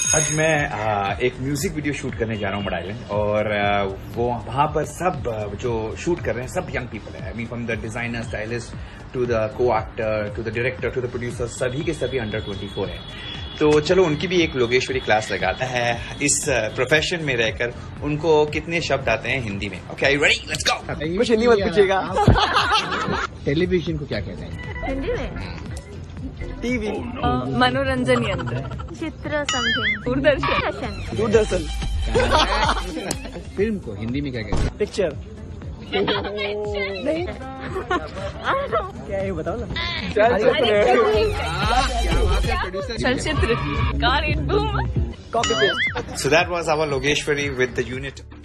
आज मैं एक म्यूजिक वीडियो शूट करने जा रहा हूँ मड आइलैंड और वो वहाँ पर सब जो शूट कर रहे हैं सब यंग पीपल है। I mean from the designer, stylist to the co actor to the director to the producer, सभी के सभी अंडर 24 है। तो चलो उनकी भी एक लोगेश्वरी क्लास लगाता है। इस प्रोफेशन में रहकर उनको कितने शब्द आते हैं हिंदी में। Okay, ready, let's go. कुछ हिंदी मत पूछिएगा। टेलीविजन को क्या कहते हैं हिंदी में? टीवी, मनोरंजन यंत्र, चित्र, समथिंग, दूरदर्शन। दूरदर्शन। फिल्म को हिंदी में क्या कहते हैं? पिक्चर। नहीं, क्या है बताओ ना। चलचित्र, car, boom, copy paste. So that was our Logeshwari with the unit